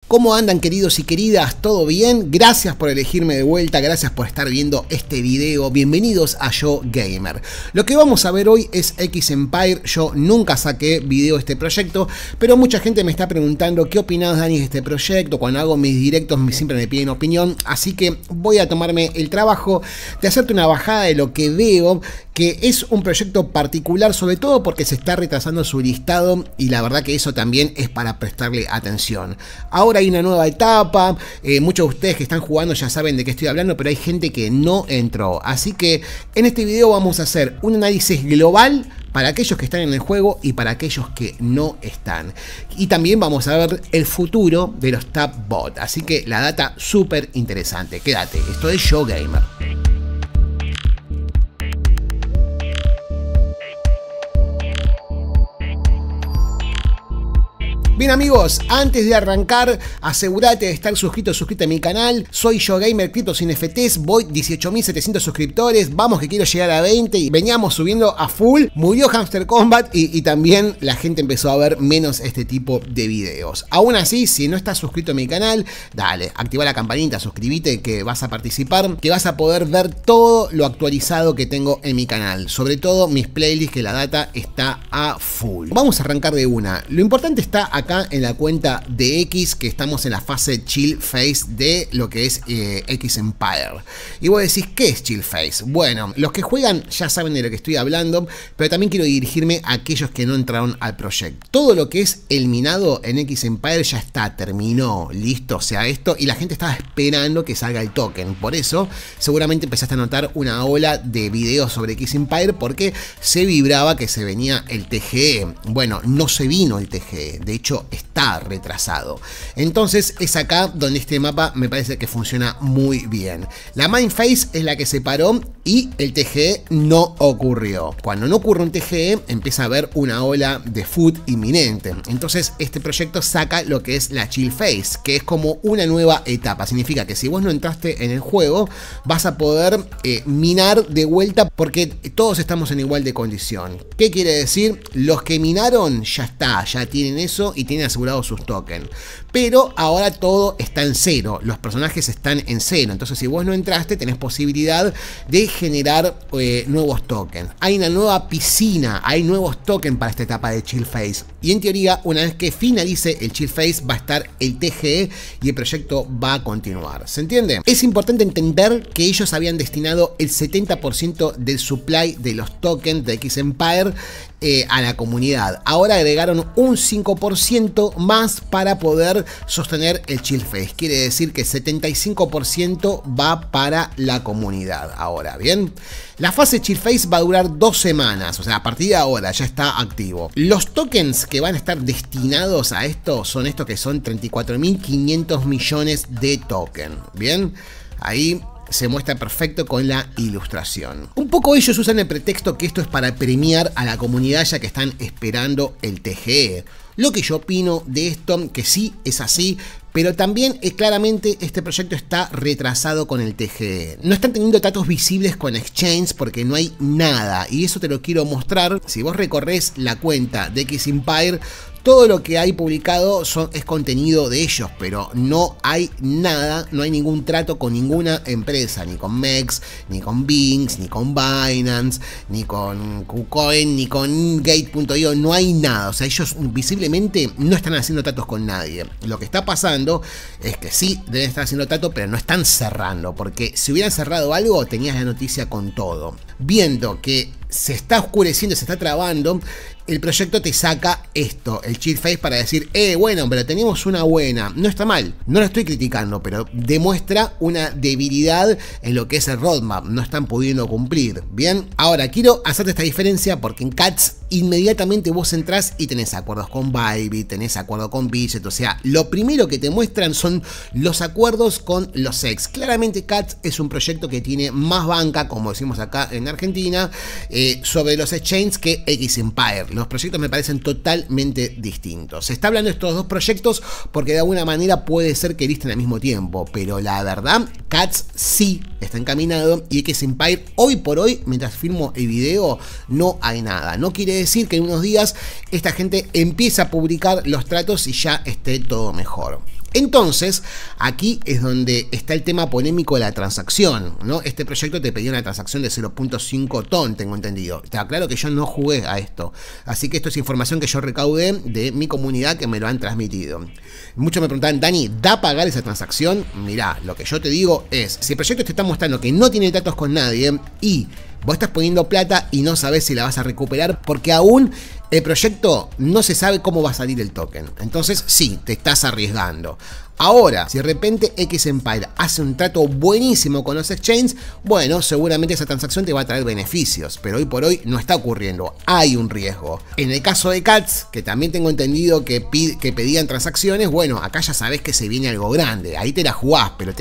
¿Cómo andan, queridos y queridas? ¿Todo bien? Gracias por elegirme de vuelta, gracias por estar viendo este video. Bienvenidos a Yo Gamer. Lo que vamos a ver hoy es X Empire. Yo nunca saqué video de este proyecto, pero mucha gente me está preguntando qué opinás, Dani, de este proyecto. Cuando hago mis directos siempre me piden opinión, así que voy a tomarme el trabajo de hacerte una bajada de lo que veo, que es un proyecto particular, sobre todo porque se está retrasando su listado y la verdad que eso también es para prestarle atención. Ahora hay una nueva etapa, muchos de ustedes que están jugando ya saben de qué estoy hablando, pero hay gente que no entró, así que en este video vamos a hacer un análisis global para aquellos que están en el juego y para aquellos que no están. Y también vamos a ver el futuro de los Top Bot, así que la data súper interesante. Quédate, esto es Yo Gamer. Bien amigos, antes de arrancar, asegúrate de estar suscrito o suscrita a mi canal. Soy Yo Gamer, cripto sin NFTs, voy 18.700 suscriptores, vamos que quiero llegar a 20 y veníamos subiendo a full. Murió Hamster Combat y también la gente empezó a ver menos este tipo de videos. Aún así, si no estás suscrito a mi canal, dale, activa la campanita, suscríbete que vas a participar, que vas a poder ver todo lo actualizado que tengo en mi canal. Sobre todo mis playlists, que la data está a full. Vamos a arrancar de una. Lo importante está acá en la cuenta de X, que estamos en la fase chill phase de lo que es X Empire. Y vos decís, ¿qué es chill phase? Bueno, los que juegan ya saben de lo que estoy hablando, pero también quiero dirigirme a aquellos que no entraron al proyecto. Todo lo que es el minado en X Empire ya está, terminó, listo, o sea, esto, y la gente estaba esperando que salga el token. Por eso, seguramente empezaste a notar una ola de videos sobre X Empire, porque se vibraba que se venía el TGE. Bueno, no se vino el TGE, de hecho está retrasado. Entonces es acá donde este mapa me parece que funciona muy bien. La main phase es la que se paró y el TGE no ocurrió. Cuando no ocurre un TGE empieza a haber una ola de FUD inminente. Entonces este proyecto saca lo que es la chill phase, que es como una nueva etapa. Significa que si vos no entraste en el juego vas a poder minar de vuelta, porque todos estamos en igual de condición. ¿Qué quiere decir? Los que minaron ya está, ya tienen eso y tienen asegurados sus tokens, pero ahora todo está en cero, los personajes están en cero. Entonces si vos no entraste tenés posibilidad de generar nuevos tokens. Hay una nueva piscina, hay nuevos tokens para esta etapa de chill phase, y en teoría una vez que finalice el chill phase va a estar el TGE y el proyecto va a continuar. ¿Se entiende? Es importante entender que ellos habían destinado el 70% del supply de los tokens de X Empire a la comunidad. Ahora agregaron un 5% más para poder sostener el chill phase. Quiere decir que 75% va para la comunidad. Ahora bien, la fase chill phase va a durar 2 semanas, o sea, a partir de ahora ya está activo. Los tokens que van a estar destinados a esto son estos, que son 34.500 millones de tokens. Bien, ahí se muestra perfecto con la ilustración. Un poco ellos usan el pretexto que esto es para premiar a la comunidad, ya que están esperando el TGE. Lo que yo opino de esto, que sí es así, pero también claramente este proyecto está retrasado con el TGE. No están teniendo datos visibles con Exchange porque no hay nada, y eso te lo quiero mostrar. Si vos recorres la cuenta de X Empire, todo lo que hay publicado es contenido de ellos, pero no hay nada, no hay ningún trato con ninguna empresa, ni con MEX, ni con Binx, ni con Binance, ni con KuCoin, ni con Gate.io, no hay nada. O sea, ellos visiblemente no están haciendo tratos con nadie. Lo que está pasando es que sí deben estar haciendo trato, pero no están cerrando, porque si hubieran cerrado algo tenías la noticia con todo. Viendo que se está oscureciendo, se está trabando, el proyecto te saca esto, el chill phase, para decir, bueno, pero tenemos una buena. No está mal, no lo estoy criticando, pero demuestra una debilidad en lo que es el roadmap. No están pudiendo cumplir. Bien, ahora quiero hacerte esta diferencia porque en Cats inmediatamente vos entrás y tenés acuerdos con Bybit, tenés acuerdo con Bijet. O sea, lo primero que te muestran son los acuerdos con los ex. Claramente Cats es un proyecto que tiene más banca, como decimos acá en Argentina, sobre los exchanges que X Empire. Los proyectos me parecen totalmente distintos. Se está hablando de estos dos proyectos porque de alguna manera puede ser que listen al mismo tiempo, pero la verdad, Cats sí está encaminado y X Empire hoy por hoy, mientras filmo el video, no hay nada. No quiere decir que en unos días esta gente empiece a publicar los tratos y ya esté todo mejor. Entonces, aquí es donde está el tema polémico de la transacción, ¿no? Este proyecto te pedía una transacción de 0.5 TON, tengo entendido. Te aclaro que yo no jugué a esto, así que esto es información que yo recaudé de mi comunidad que me lo han transmitido. Muchos me preguntaban, Dani, ¿da pagar esa transacción? Mirá, lo que yo te digo es, si el proyecto te está mostrando que no tiene tratos con nadie y vos estás poniendo plata y no sabes si la vas a recuperar porque aún el proyecto no se sabe cómo va a salir el token. Entonces sí, te estás arriesgando. Ahora, si de repente XEmpire hace un trato buenísimo con los exchanges, bueno, seguramente esa transacción te va a traer beneficios, pero hoy por hoy no está ocurriendo, hay un riesgo. En el caso de Cats, que también tengo entendido que pedían transacciones, bueno, acá ya sabes que se viene algo grande, ahí te la jugás, pero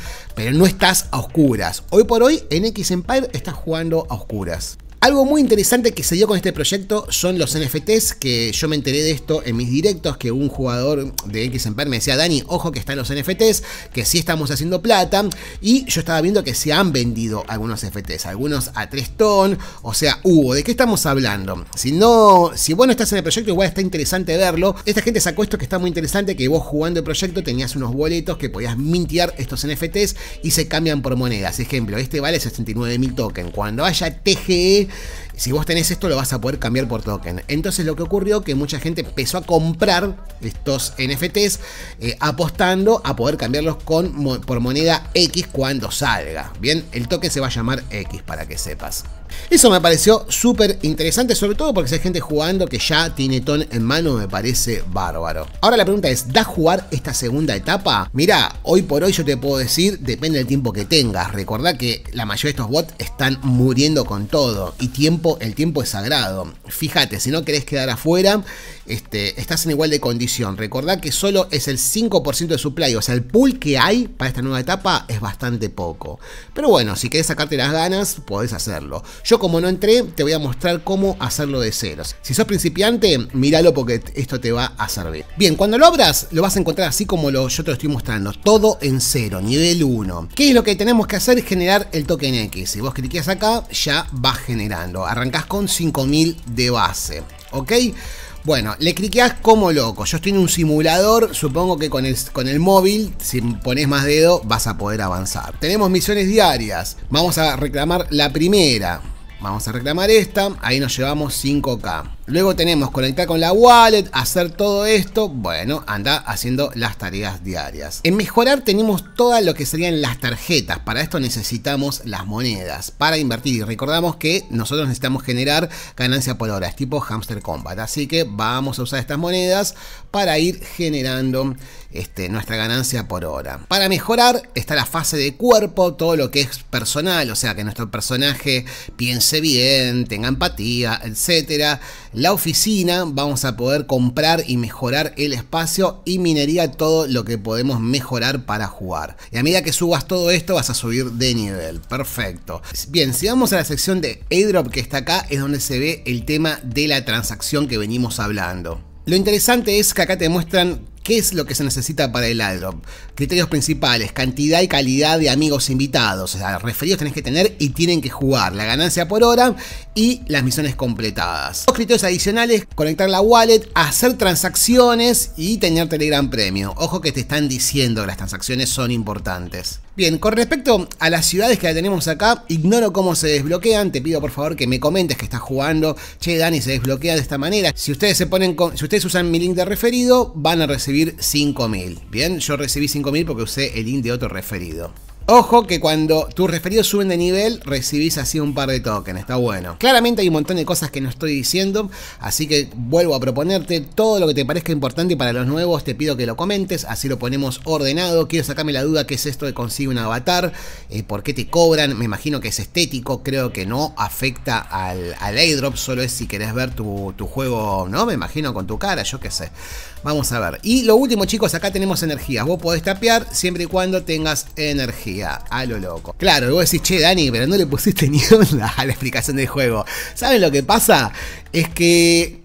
no estás a oscuras. Hoy por hoy en XEmpire estás jugando a oscuras. Algo muy interesante que se dio con este proyecto son los NFTs, que yo me enteré de esto en mis directos, que un jugador de XEmpire me decía, Dani, ojo que están los NFTs, que sí estamos haciendo plata, y yo estaba viendo que se han vendido algunos NFTs, algunos a 3 TON, o sea, ¿de qué estamos hablando? Si vos no estás en el proyecto, igual está interesante verlo. Esta gente sacó esto que está muy interesante, que vos jugando el proyecto tenías unos boletos que podías mintear estos NFTs y se cambian por monedas. Ejemplo, este vale 69.000 tokens. Cuando haya TGE, si vos tenés esto lo vas a poder cambiar por token. Entonces lo que ocurrió que mucha gente empezó a comprar estos NFTs apostando a poder cambiarlos por moneda X cuando salga. Bien, el token se va a llamar X para que sepas. Eso me pareció súper interesante, sobre todo porque si hay gente jugando que ya tiene TON en mano, me parece bárbaro. Ahora la pregunta es, ¿da jugar esta segunda etapa? Mirá, hoy por hoy yo te puedo decir, depende del tiempo que tengas. Recordá que la mayoría de estos bots están muriendo con todo y el tiempo es sagrado. Fíjate, si no querés quedar afuera, estás en igual de condición. Recordá que solo es el 5% de supply, o sea, el pool que hay para esta nueva etapa es bastante poco. Pero bueno, si querés sacarte las ganas, podés hacerlo. Yo como no entré, te voy a mostrar cómo hacerlo de ceros. Si sos principiante, míralo porque esto te va a servir. Bien, cuando lo abras, lo vas a encontrar así como yo te lo estoy mostrando. Todo en cero, nivel 1. ¿Qué es lo que tenemos que hacer? Generar el token X. Si vos cliqueas acá, ya vas generando. Arrancás con 5.000 de base, ¿ok? Bueno, le cliqueás como loco. Yo estoy en un simulador, supongo que con el móvil, si pones más dedo, vas a poder avanzar. Tenemos misiones diarias. Vamos a reclamar la primera. Vamos a reclamar esta, ahí nos llevamos 5K. Luego tenemos conectar con la wallet, hacer todo esto. Bueno, anda haciendo las tareas diarias. En mejorar tenemos todo lo que serían las tarjetas. Para esto necesitamos las monedas para invertir. Y recordamos que nosotros necesitamos generar ganancia por hora. Es tipo Hamster Combat. Así que vamos a usar estas monedas para ir generando nuestra ganancia por hora. Para mejorar está la fase de cuerpo, todo lo que es personal. O sea, que nuestro personaje piense bien, tenga empatía, etcétera. La oficina, vamos a poder comprar y mejorar el espacio, y minería, todo lo que podemos mejorar para jugar. Y a medida que subas todo esto vas a subir de nivel. Perfecto. Bien, si vamos a la sección de airdrop que está acá, es donde se ve el tema de la transacción que venimos hablando. Lo interesante es que acá te muestran qué es lo que se necesita para el airdrop. Criterios principales, cantidad y calidad de amigos invitados. O sea, referidos tenés que tener y tienen que jugar. La ganancia por hora y las misiones completadas. Los criterios adicionales, conectar la wallet, hacer transacciones y tener Telegram Premium. Ojo que te están diciendo que las transacciones son importantes. Bien, con respecto a las ciudades que la tenemos acá, ignoro cómo se desbloquean. Te pido por favor que me comentes que estás jugando. Che, Dani, se desbloquea de esta manera. Si ustedes usan mi link de referido, van a recibir 5.000. Bien, yo recibí 5.000 porque usé el link de otro referido. Ojo que cuando tus referidos suben de nivel, recibís así un par de tokens, está bueno. Claramente hay un montón de cosas que no estoy diciendo, así que vuelvo a proponerte todo lo que te parezca importante. Y para los nuevos te pido que lo comentes, así lo ponemos ordenado. Quiero sacarme la duda, ¿qué es esto de conseguir un avatar? ¿Por qué te cobran? Me imagino que es estético, creo que no afecta al airdrop, solo es si querés ver tu juego, ¿no? Me imagino con tu cara, yo qué sé. Vamos a ver. Y lo último, chicos, acá tenemos energías. Vos podés tapear siempre y cuando tengas energía. A lo loco. Claro, vos decís, che, Dani, pero no le pusiste ni onda a la explicación del juego. ¿Saben lo que pasa? Es que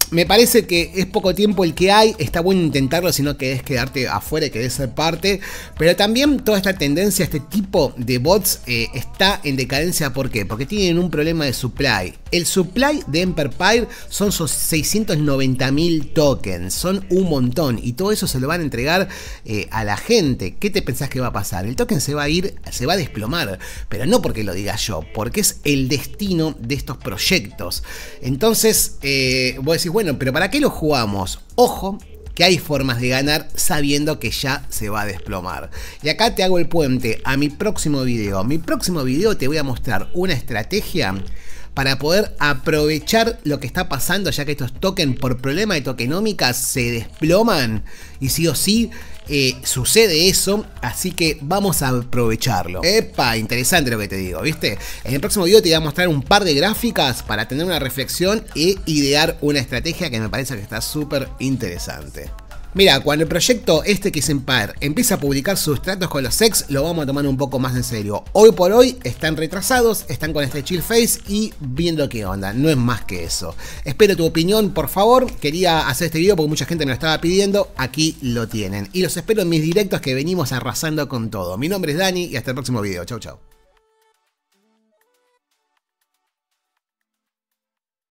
me parece que es poco tiempo el que hay, está bueno intentarlo si no querés quedarte afuera y querés ser parte, pero también toda esta tendencia, este tipo de bots está en decadencia. ¿Por qué? Porque tienen un problema de supply. El supply de Emperpire son 690.000 tokens, son un montón y todo eso se lo van a entregar a la gente. ¿Qué te pensás que va a pasar? El token se va a ir, se va a desplomar, pero no porque lo diga yo, porque es el destino de estos proyectos. Entonces, vos decís, bueno, pero ¿para qué lo jugamos? Ojo, que hay formas de ganar sabiendo que ya se va a desplomar. Y acá te hago el puente a mi próximo video. Mi próximo video te voy a mostrar una estrategia para poder aprovechar lo que está pasando, ya que estos tokens por problema de tokenómicas se desploman y sí o sí sucede eso, así que vamos a aprovecharlo. Epa, interesante lo que te digo, ¿viste? En el próximo video te voy a mostrar un par de gráficas para tener una reflexión e idear una estrategia que me parece que está súper interesante. Mira, cuando el proyecto Xempire empieza a publicar sus tratos con los ex, lo vamos a tomar un poco más en serio. Hoy por hoy están retrasados, están con este chill face y viendo qué onda, no es más que eso. Espero tu opinión, por favor. Quería hacer este video porque mucha gente me lo estaba pidiendo, aquí lo tienen. Y los espero en mis directos que venimos arrasando con todo. Mi nombre es Dani y hasta el próximo video. Chau, chau.